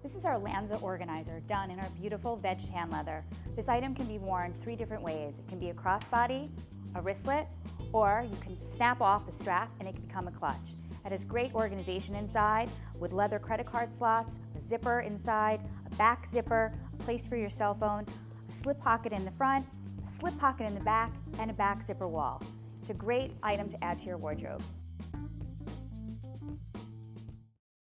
This is our Lanza organizer done in our beautiful veg tan leather. This item can be worn 3 different ways. It can be a crossbody, a wristlet, or you can snap off the strap and it can become a clutch. It has great organization inside with leather credit card slots, a zipper inside, a back zipper, a place for your cell phone, a slip pocket in the front, a slip pocket in the back, and a back zipper wall. It's a great item to add to your wardrobe.